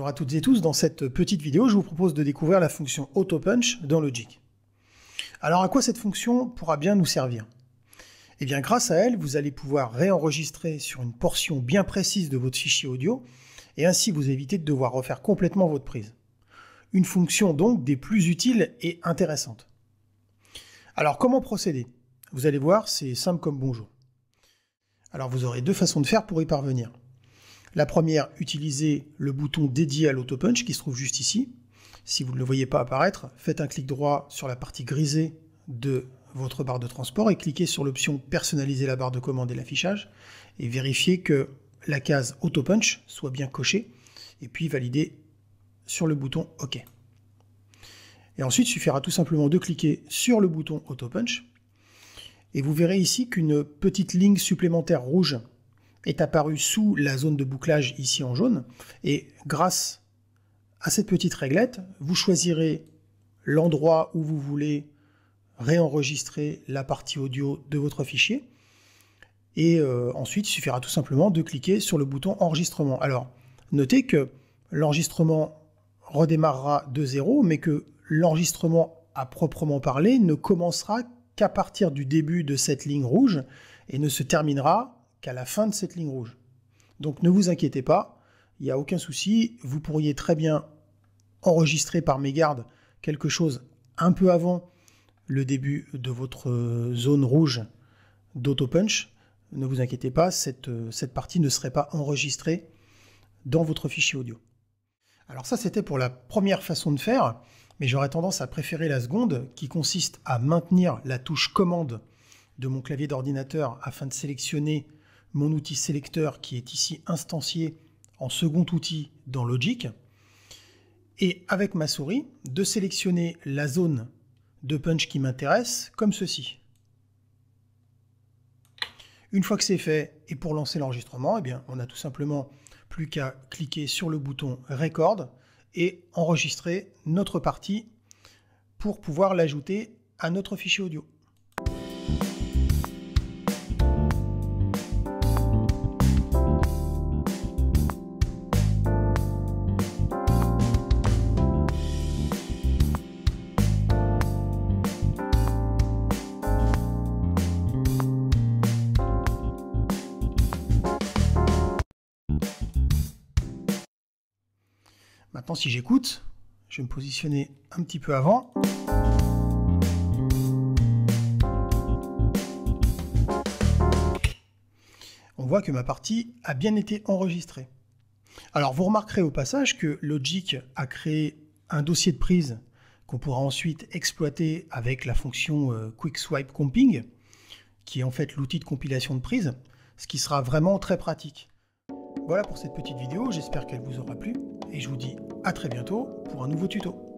Bonjour à toutes et tous, dans cette petite vidéo, je vous propose de découvrir la fonction AutoPunch dans Logic. Alors à quoi cette fonction pourra bien nous servir? Eh bien grâce à elle, vous allez pouvoir réenregistrer sur une portion bien précise de votre fichier audio et ainsi vous éviter de devoir refaire complètement votre prise. Une fonction donc des plus utiles et intéressantes. Alors comment procéder? Vous allez voir, c'est simple comme bonjour. Alors vous aurez deux façons de faire pour y parvenir. La première, utilisez le bouton dédié à l'AutoPunch qui se trouve juste ici. Si vous ne le voyez pas apparaître, faites un clic droit sur la partie grisée de votre barre de transport et cliquez sur l'option personnaliser la barre de commande et l'affichage et vérifiez que la case AutoPunch soit bien cochée et puis validez sur le bouton OK. Et ensuite, il suffira tout simplement de cliquer sur le bouton AutoPunch et vous verrez ici qu'une petite ligne supplémentaire rouge est apparue sous la zone de bouclage ici en jaune et grâce à cette petite réglette, vous choisirez l'endroit où vous voulez réenregistrer la partie audio de votre fichier et ensuite il suffira tout simplement de cliquer sur le bouton enregistrement. Alors notez que l'enregistrement redémarrera de zéro mais que l'enregistrement à proprement parler ne commencera qu'à partir du début de cette ligne rouge et ne se terminera qu'à la fin de cette ligne rouge. Donc ne vous inquiétez pas, il n'y a aucun souci, vous pourriez très bien enregistrer par mégarde quelque chose un peu avant le début de votre zone rouge d'AutoPunch. Ne vous inquiétez pas, cette partie ne serait pas enregistrée dans votre fichier audio. Alors ça c'était pour la première façon de faire, mais j'aurais tendance à préférer la seconde qui consiste à maintenir la touche commande de mon clavier d'ordinateur afin de sélectionner mon outil sélecteur qui est ici instancié en second outil dans Logic et avec ma souris de sélectionner la zone de punch qui m'intéresse comme ceci. Une fois que c'est fait et pour lancer l'enregistrement, eh bien, on n'a tout simplement plus qu'à cliquer sur le bouton Record et enregistrer notre partie pour pouvoir l'ajouter à notre fichier audio. Maintenant, si j'écoute, je vais me positionner un petit peu avant. On voit que ma partie a bien été enregistrée. Alors, vous remarquerez au passage que Logic a créé un dossier de prise qu'on pourra ensuite exploiter avec la fonction Quick Swipe Comping, qui est en fait l'outil de compilation de prise, ce qui sera vraiment très pratique. Voilà pour cette petite vidéo, j'espère qu'elle vous aura plu et je vous dis à très bientôt pour un nouveau tuto.